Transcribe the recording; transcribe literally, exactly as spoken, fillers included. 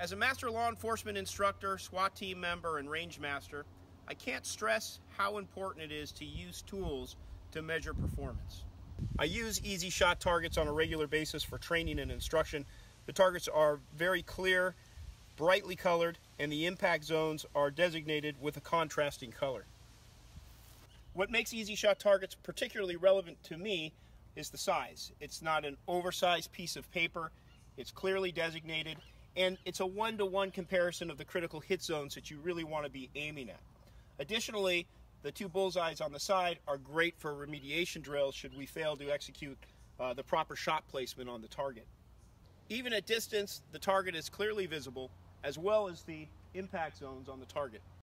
As a master law enforcement instructor, SWAT team member, and range master, I can't stress how important it is to use tools to measure performance. I use EasyShot Targets on a regular basis for training and instruction. The targets are very clear, brightly colored, and the impact zones are designated with a contrasting color. What makes EasyShot Targets particularly relevant to me is the size. It's not an oversized piece of paper. It's clearly designated, and it's a one-to-one comparison of the critical hit zones that you really want to be aiming at. Additionally, the two bullseyes on the side are great for remediation drills should we fail to execute uh, the proper shot placement on the target. Even at distance, the target is clearly visible, as well as the impact zones on the target.